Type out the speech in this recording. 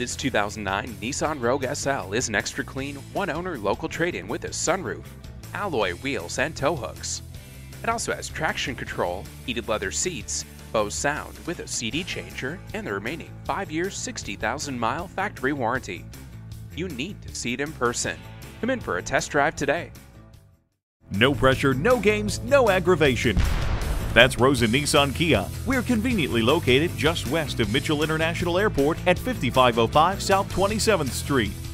This 2009 Nissan Rogue SL is an extra clean, one-owner local trade-in with a sunroof, alloy wheels, and tow hooks. It also has traction control, heated leather seats, Bose sound with a CD changer, and the remaining 5-year, 60,000-mile factory warranty. You need to see it in person. Come in for a test drive today. No pressure, no games, no aggravation. That's Rosen Nissan Kia. We're conveniently located just west of Mitchell International Airport at 5505 South 27th Street.